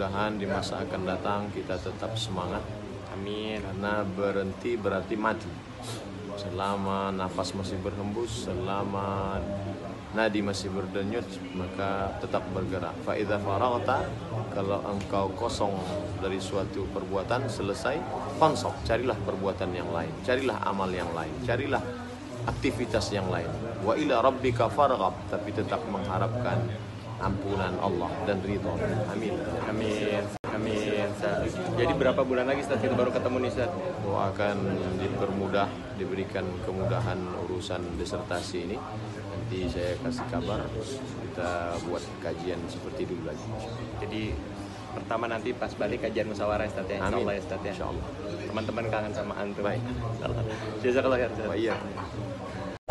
mudah-mudahan di masa akan datang kita tetap semangat. Amin. Karena berhenti berarti mati. Selama nafas masih berhembus, selama nadi masih berdenyut, maka tetap bergerak. Fa idza faraghta, kalau engkau kosong dari suatu perbuatan, selesai, fansab, carilah perbuatan yang lain, carilah amal yang lain, carilah aktivitas yang lain. Wa ila rabbika farghab, tapi tetap mengharapkan ampunan Allah dan ridha. Amin. Amin. Amin. Ustaz. Jadi berapa bulan lagi Ustaz kita baru ketemu nih Ustaz? Doakan dipermudah, diberikan kemudahan urusan disertasi ini. Nanti saya kasih kabar, kita buat kajian seperti dulu lagi. Jadi pertama nanti pas balik kajian musyawarah Ustaz ya. Insyaallah ya Ustaz ya. Insyaallah. Teman-teman kangen sama antum. Baik. Jazakallah khair Ustaz. Wa iya.